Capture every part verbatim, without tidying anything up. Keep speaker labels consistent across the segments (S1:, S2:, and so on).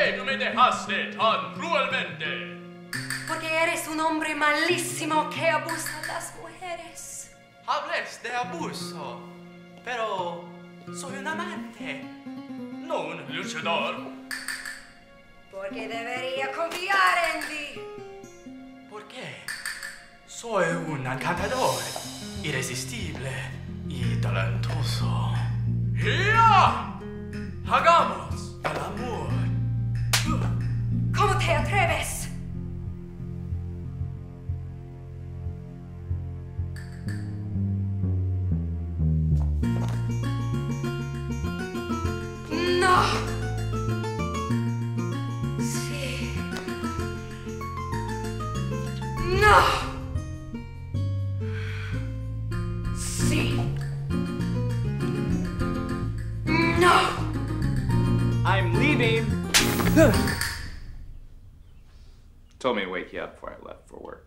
S1: qué tú me dejaste tan cruelmente?
S2: Porque eres un hombre malísimo que abusa a las mujeres.
S1: Hables de abuso, pero soy un amante, no un luchador.
S2: Porque debería confiar en ti.
S1: ¿Por qué? Soy un encantador, irresistible y talentoso. ¡Ya! ¡Hagamos el amor!
S2: ¿Cómo te atreves? ¡No! Sí. ¡No! Sí. No!
S3: I'm leaving.
S4: Told me to wake you up before I left for work.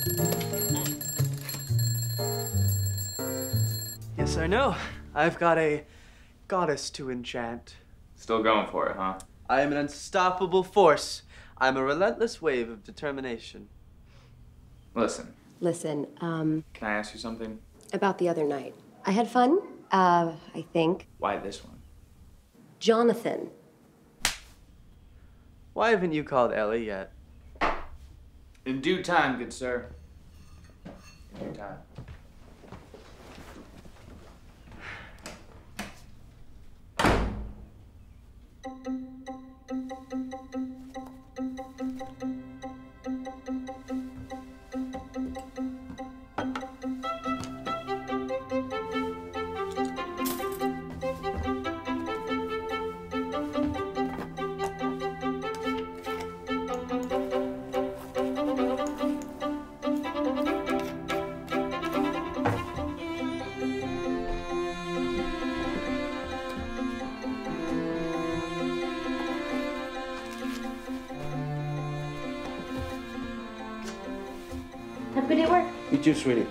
S3: Yes, I know. I've got a goddess to enchant.
S4: Still going for it, huh?
S3: I am an unstoppable force. I'm a relentless wave of determination.
S4: Listen.
S5: Listen, um...
S4: Can I ask you something?
S5: about the other night. I had fun, uh, I think.
S4: Why this one?
S5: Jonathan.
S3: Why haven't you called Ellie yet?
S4: In due time, good sir. In due time.
S5: Have a good day at work.
S6: You too, sweetie.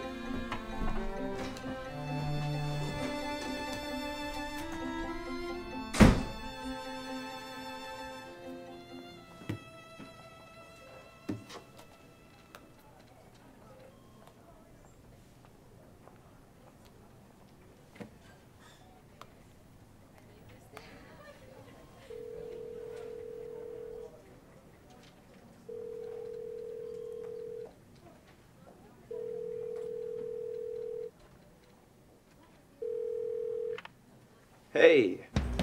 S3: Hey.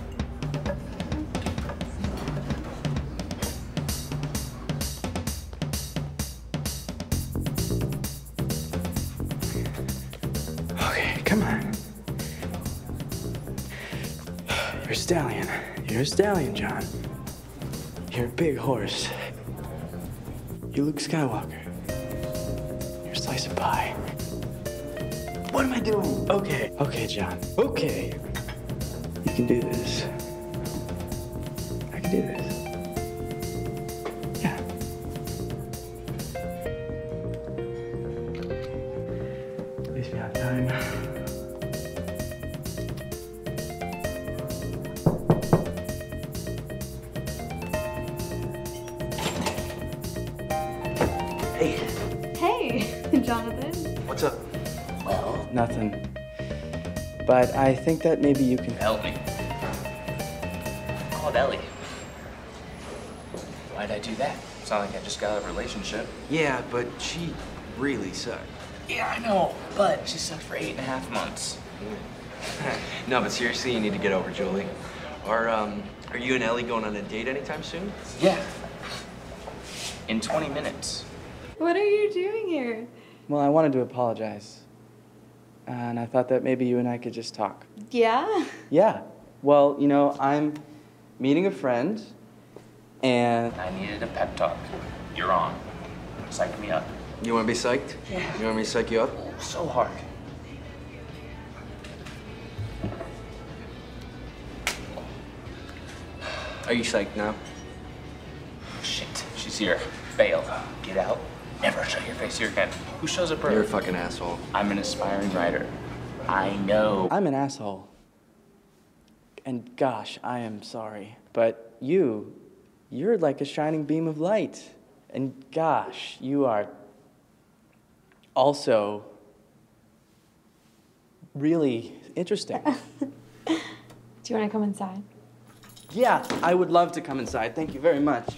S6: Okay, come on. You're a stallion. You're a stallion, John. You're a big horse. You Luke Skywalker. You're a slice of pie. What am I doing? Okay, okay, John. Okay. You can do this. I can do this. Yeah. At least we have time. Hey.
S7: Hey, Jonathan.
S6: What's up? Well, nothing. But I think that maybe you can
S8: help me. I called Ellie. Why'd I do that? It's not like I just got out of a relationship.
S9: Yeah, but she really sucked.
S8: Yeah, I know, but she sucked for eight and a half months.
S9: No, but seriously, you need to get over Julie. Are, um, are you and Ellie going on a date anytime soon?
S8: Yeah. In twenty minutes.
S7: What are you doing here?
S6: Well, I wanted to apologize. And I thought that maybe you and I could just talk.
S7: Yeah?
S6: Yeah. Well, you know, I'm meeting a friend, and...
S8: I needed a pep talk. You're on. Psych me up.
S9: You want to be psyched?
S8: Yeah.
S9: You want me to psych you up?
S8: Oh, so hard.
S9: Are you psyched now?
S8: Shit, she's here. Bail. Get out. Never show your face here again. Who shows up early?
S9: You're a fucking asshole.
S8: I'm an aspiring writer. I know.
S6: I'm an asshole. And gosh, I am sorry. But you You're like a shining beam of light. And gosh, you are also really interesting.
S7: Do you want to come inside?
S6: Yeah, I would love to come inside. Thank you very much.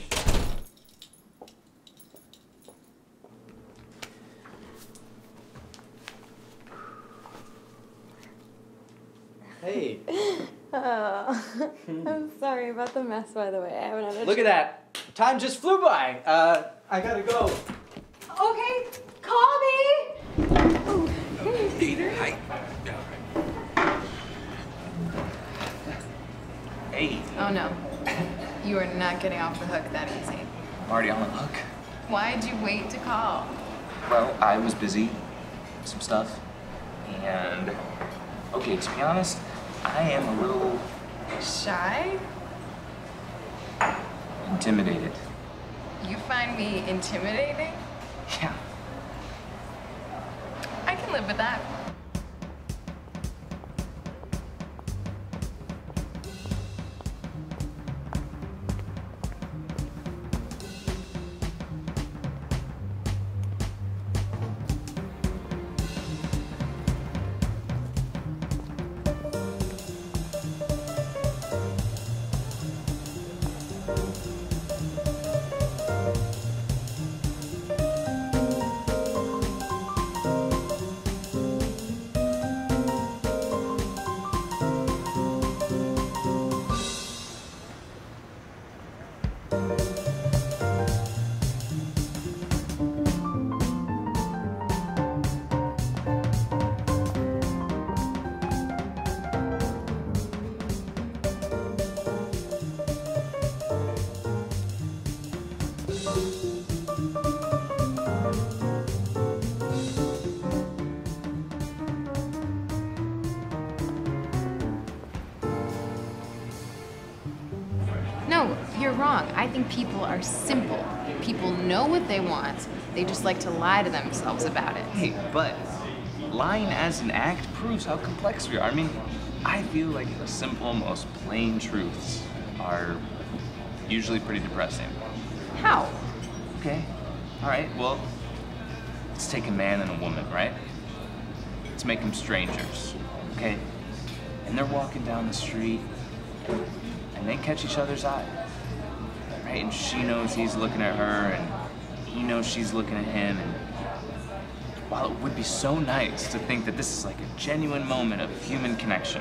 S6: Hey.
S7: Oh, I'm sorry about the mess, by the way. I haven't had a
S6: Look at that. Time just flew by. Uh, I gotta go.
S7: Okay, call me. Oh, hey, Peter.
S8: Hi. Hey.
S10: Oh no, you are not getting off the hook that easy.
S8: I'm already on the hook.
S10: Why'd you wait to call?
S8: Well, I was busy. Some stuff. And, okay, to be honest, I am a little...
S10: Shy?
S8: intimidated.
S10: You find me intimidating?
S8: Yeah.
S10: I can live with that. No, you're wrong. I think people are simple. People know what they want. They just like to lie to themselves about it.
S8: Hey, but lying as an act proves how complex we are. I mean, I feel like the simple, most plain truths are usually pretty depressing.
S10: How?
S8: Okay, all right, well, let's take a man and a woman, right? Let's make them strangers, okay? And they're walking down the street, and they catch each other's eye, right? And she knows he's looking at her, and he knows she's looking at him, and while it would be so nice to think that this is like a genuine moment of human connection,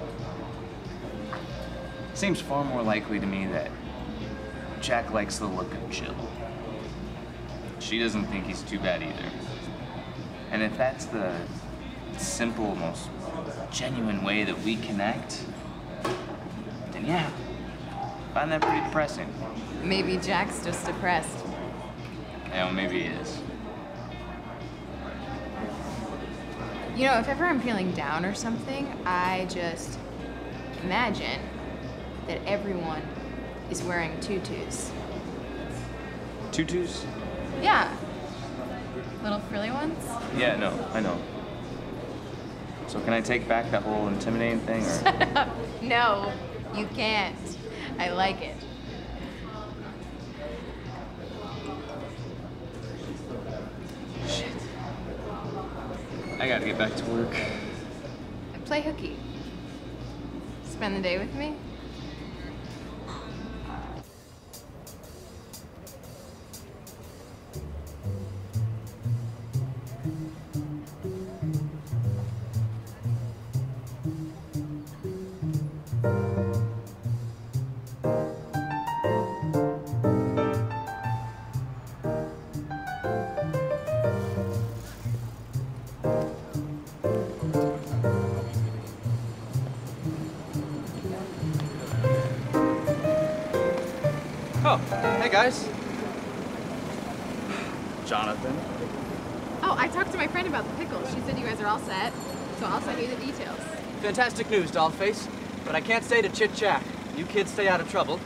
S8: it seems far more likely to me that Jack likes the look of Jill. She doesn't think he's too bad either. And if that's the simple, most genuine way that we connect, then yeah, I find that pretty depressing.
S10: Maybe Jack's just depressed.
S8: Yeah, well, maybe he is.
S10: You know, if ever I'm feeling down or something, I just imagine that everyone is wearing tutus.
S8: Tutus?
S10: Yeah. Little frilly ones?
S8: Yeah, no, I know. So can I take back that whole intimidating thing, or?
S10: Shut up. No, you can't. I like it.
S8: Shit. I gotta get back to work.
S10: Play hooky. Spend the day with me?
S6: Oh, hey guys.
S8: Jonathan?
S10: Oh, I talked to my friend about the pickles. She said you guys are all set, so I'll send you the details.
S6: Fantastic news, Dollface. But I can't stay to chit-chat. You kids stay out of trouble.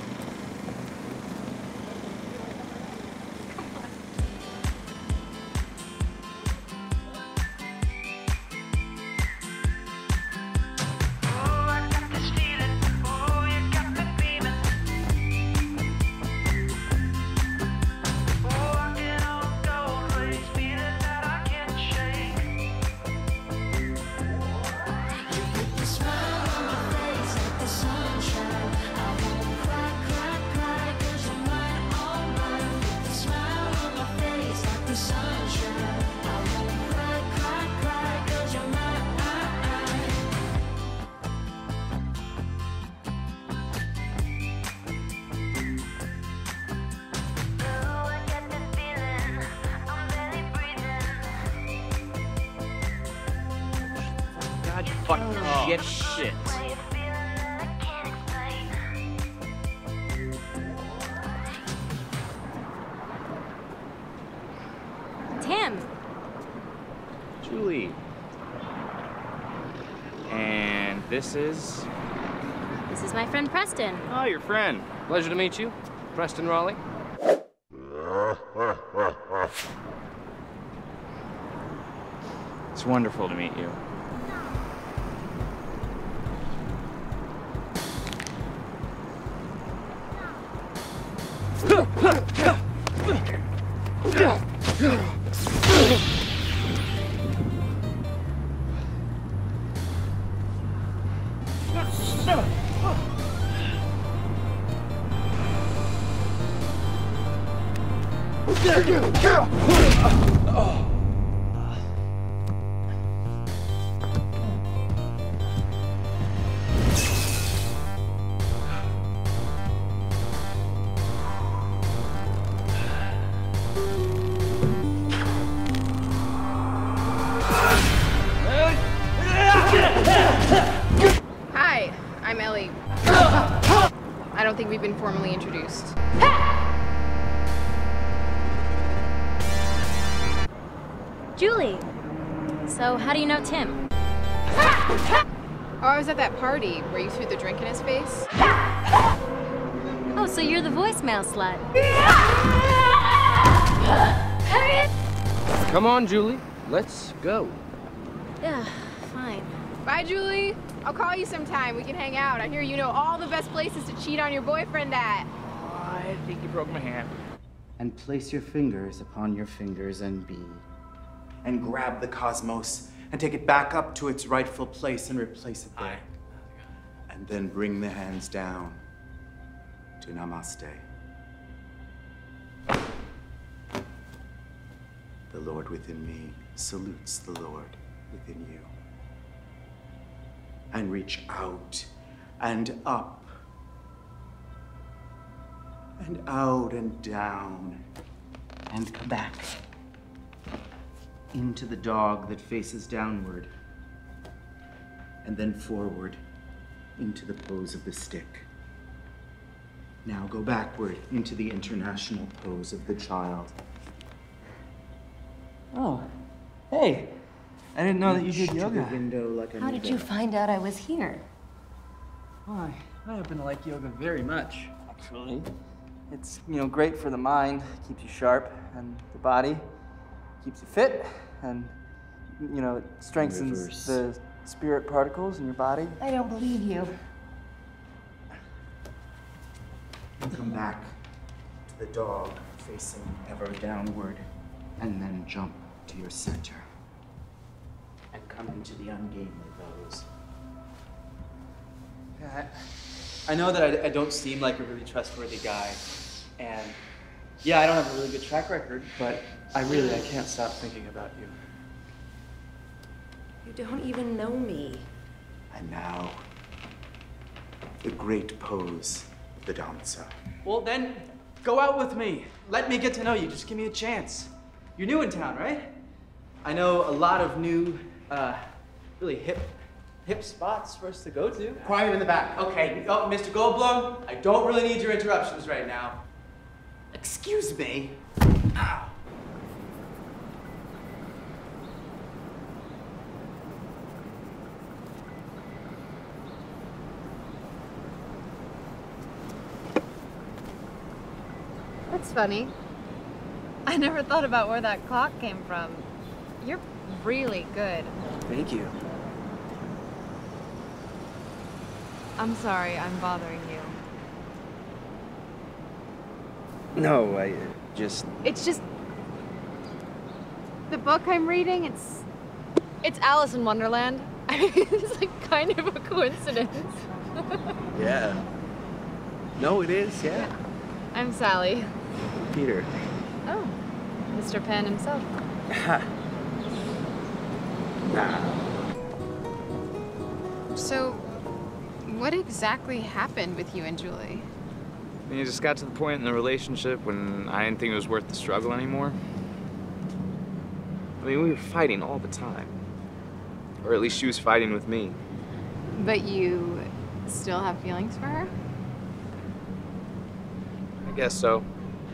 S8: fucking
S1: Oh,
S8: shit.
S1: shit.
S2: Tim.
S8: Julie. And this is...
S2: This is my friend Preston.
S8: Oh, your friend.
S11: Pleasure to meet you, Preston Raleigh.
S8: It's wonderful to meet you.
S10: Hi, I'm Ellie. I don't think we've been formally introduced.
S2: Julie. So, how do you know Tim?
S10: Oh, I was at that party where you threw the drink in his face.
S2: Oh, so you're the voicemail slut.
S11: Come on, Julie. Let's go.
S2: Yeah, fine.
S10: Bye, Julie. I'll call you sometime. We can hang out. I hear you know all the best places to cheat on your boyfriend at.
S8: I think you broke my hand.
S12: And place your fingers upon your fingers and be. And grab the cosmos and take it back up to its rightful place and replace it there. And then bring the hands down to Namaste. The Lord within me salutes the Lord within you. And reach out and up and out and down and come back into the dog that faces downward and then forward into the pose of the stick. Now go backward into the international pose of the child.
S3: Oh, hey. I didn't know that you did
S12: Reach to
S3: yoga.
S12: the window like a
S5: How did you find out I was here?
S3: Why, I happen to like yoga very much, actually. It's, you know, great for the mind, keeps you sharp, and the body keeps you fit, and, you know, it strengthens
S12: Reverse.
S3: the spirit particles in your body.
S5: I don't believe you.
S12: And come back to the dog facing ever downward and then jump to your center and come into the ungainly pose.
S3: Yeah, I, I know that I, I don't seem like a really trustworthy guy, and yeah, I don't have a really good track record, but I really, I can't stop thinking about you.
S5: You don't even know me.
S12: And now, the great pose of the dancer.
S3: Well, then, go out with me. Let me get to know you. Just give me a chance. You're new in town, right? I know a lot of new, uh, really hip, hip spots for us to go to.
S12: Quiet in the back.
S3: Okay, oh, Mister Goldblum, I don't really need your interruptions right now.
S12: Excuse me.
S3: Ow.
S10: That's funny. I never thought about where that clock came from. You're really good.
S3: Thank you.
S10: I'm sorry, I'm bothering you.
S11: No, I just...
S10: It's just... The book I'm reading, it's... It's Alice in Wonderland. I mean, it's like kind of a coincidence.
S11: Yeah. No, it is, yeah.
S10: I'm Sally.
S11: Peter.
S10: Oh, Mister Penn himself.
S11: Nah.
S10: So, what exactly happened with you and Julie?
S8: I mean, it just got to the point in the relationship when I didn't think it was worth the struggle anymore. I mean, we were fighting all the time. Or at least she was fighting with me.
S10: But you still have feelings for her?
S8: I guess so.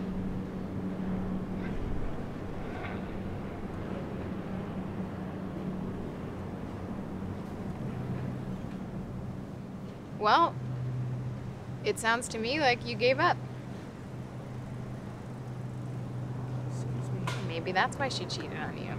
S10: Well, it sounds to me like you gave up. Maybe that's why she cheated on you.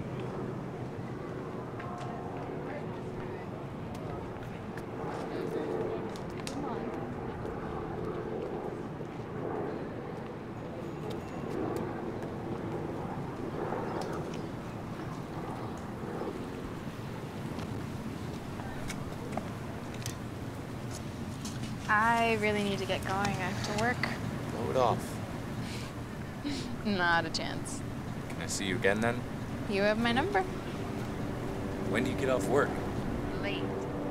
S10: I really need to get going. I have to work.
S8: Blow it off.
S10: Not a chance.
S8: Can I see you again then?
S10: You have my number.
S8: When do you get off work?
S10: Late.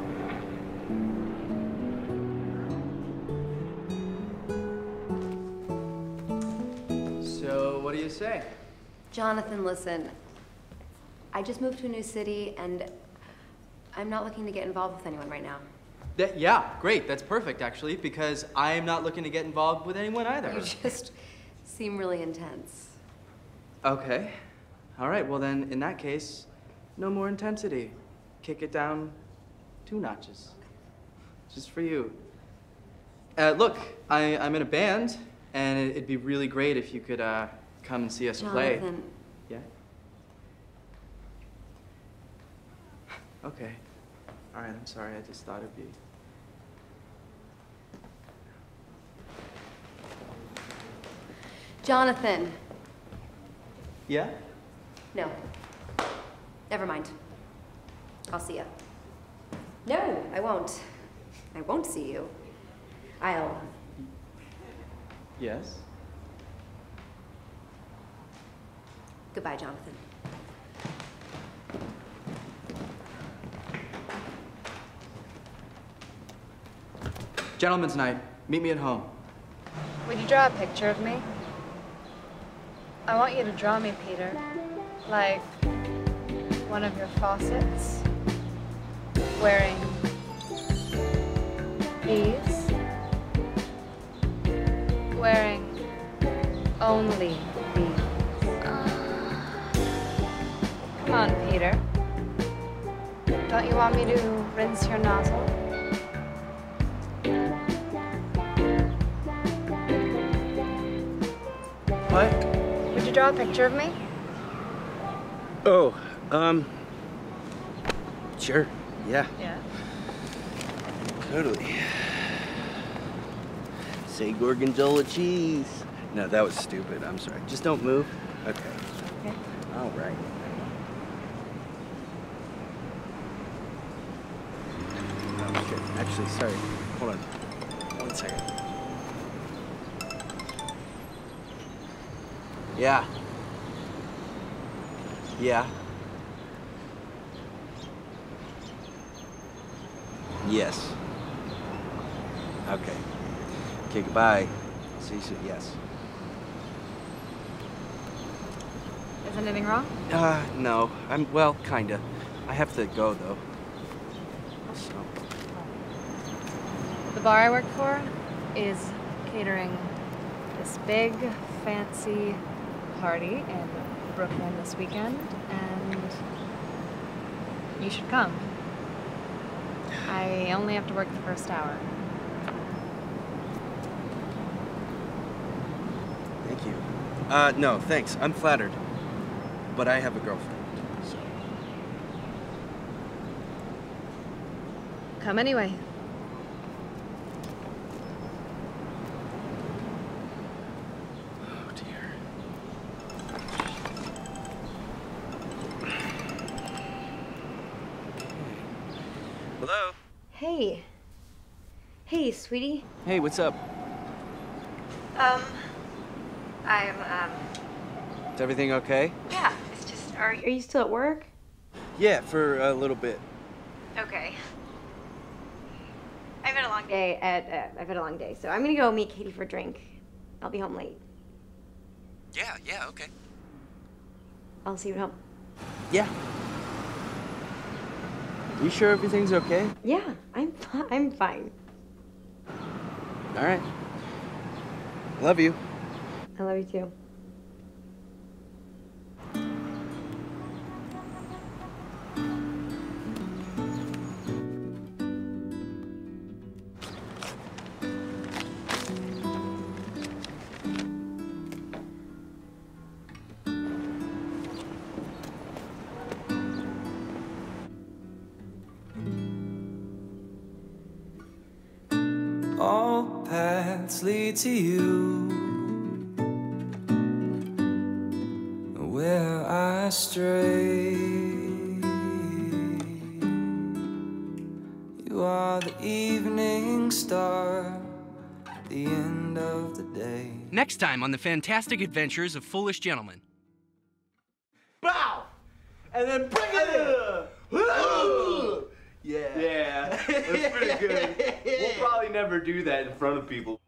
S3: So, what do you say?
S5: Jonathan, listen. I just moved to a new city, and I'm not looking to get involved with anyone right now.
S3: That, yeah, great. That's perfect, actually, because I am not looking to get involved with anyone either.
S5: You just seem really intense.
S3: Okay. All right, well then, in that case, no more intensity. Kick it down two notches. Just for you. Uh, look, I, I'm in a band, and it, it'd be really great if you could uh, come and see us play.
S5: Jonathan.
S3: Yeah? Okay. All right, I'm sorry. I just thought it'd be...
S5: Jonathan.
S3: Yeah?
S5: No. Never mind. I'll see you. No, I won't. I won't see you. I'll...
S3: Yes?
S5: Goodbye, Jonathan.
S3: Gentlemen's night. Meet me at home.
S7: Would you draw a picture of me? I want you to draw me, Peter. Like one of your faucets. Wearing these. Wearing only these. Come on, Peter. Don't you want me to rinse your nozzle?
S11: What?
S7: Would you draw a picture of me?
S11: Oh, um... Sure, yeah.
S7: Yeah.
S11: Totally. Say gorgonzola cheese. No, that was stupid. I'm sorry. Just don't move. Okay.
S7: Okay.
S11: All right. Oh, shit. Actually, sorry. Hold on. One second. Yeah. Yeah. Yes. Okay. Okay, goodbye. See you soon. Yes.
S7: Is anything wrong?
S11: Uh, no. I'm, well, kinda. I have to go, though. So.
S7: The bar I work for is catering this big, fancy party in Brooklyn this weekend, and you should come. I only have to work the first hour.
S11: Thank you. Uh, no, thanks. I'm flattered. But I have a girlfriend, so.
S7: Come anyway.
S11: Oh, dear. Hello?
S5: Hey. Hey, sweetie.
S11: Hey, what's up?
S5: Um, I'm, um...
S11: Is everything okay?
S5: Yeah, it's just... Are, are you still at work?
S11: Yeah, for a little bit.
S5: Okay. I've had a long day at... Uh, I've had a long day, so I'm gonna go meet Katie for a drink. I'll be home late.
S11: Yeah, yeah, okay.
S5: I'll see you at home.
S11: Yeah.
S6: You sure everything's okay?
S2: Yeah, I'm fi- I'm fine.
S6: All right. Love you.
S2: I love you too.
S13: All paths lead to you. Where I stray, you are the evening star, the end of the day.
S14: Next time on the fantastic adventures of Foolish Gentlemen.
S3: Bow! And then bring it in! Yeah.
S4: Yeah, that's pretty good. We'll probably never do that in front of people.